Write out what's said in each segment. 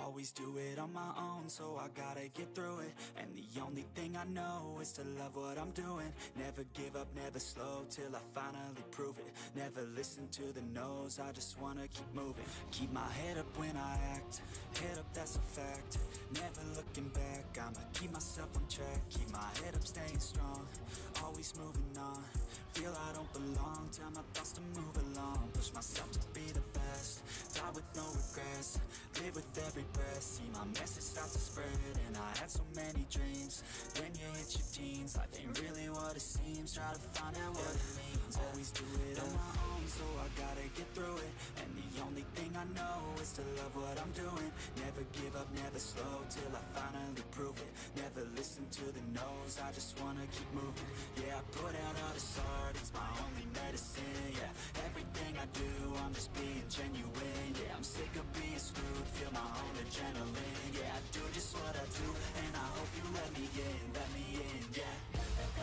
always do it on my own, so I gotta get through it. And the only thing I know is to love what I'm doing. Never give up, never slow, till I finally prove it. Never listen to the no's, I just wanna keep moving. Keep my head up when I act, head up, that's a fact. Never looking back, I'ma keep myself on track. Keep my head up, staying strong, always moving on. Feel I don't belong, tell my thoughts to move along. Push myself to be the best, die with no regrets. Live with every breath, see my message start to spread. And I had so many dreams, then you hit your teens. Life ain't really what it seems, try to find out what it means. Always do it on my own, so I gotta get through it. And the only thing I know is to love what I'm doing. Never give up, never slow, till I finally prove it. Never listen to the no's, I just wanna keep moving. Yeah, I put out all this art, it's my only medicine. Yeah, everything I do, I'm just being genuine. Yeah, I'm sick of being screwed, feel my own adrenaline. Yeah, I do just what I do, and I hope you let me in, yeah.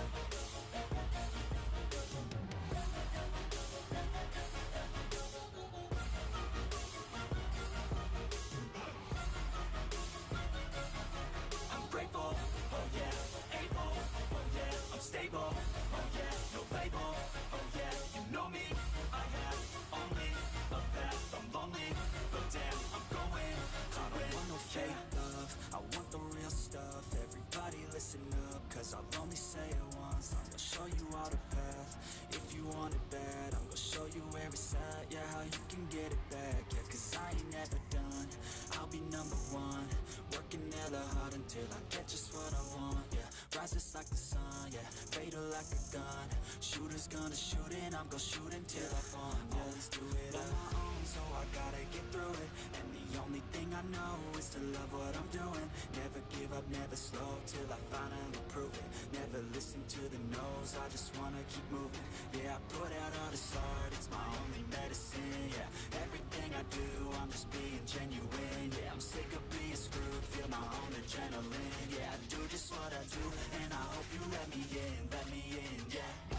I'm grateful, oh yeah, able, oh yeah, I'm stable, oh yeah, no label, oh yeah, you know me, I have only a path, I'm lonely, but damn, I'm going to win. I don't want no fake love, I want the real stuff. Everybody listen up, cause I'll only say it once. I'm gonna show you all the path, if you want it bad. I'm gonna show you every side, yeah, how you can get it back. Yeah, cause I ain't never done, I'll be number one. Working hella hard until I get just what I want, yeah. Rises like the sun, yeah, fatal like a gun. Shooter's gonna shoot and I'm gonna shoot until I fall, yeah. Always do it on my own, so I gotta get through it. And the only thing I know is to love what I'm doing. Never give up, never slow, till I finally prove it. Never listen to the no's, I just wanna keep moving. Yeah, I put out all this art, it's my only medicine. Yeah, everything I do, I'm just being genuine. Yeah, I'm sick of being screwed, feel my own adrenaline. Yeah, I do just what I do, and I hope you let me in, yeah.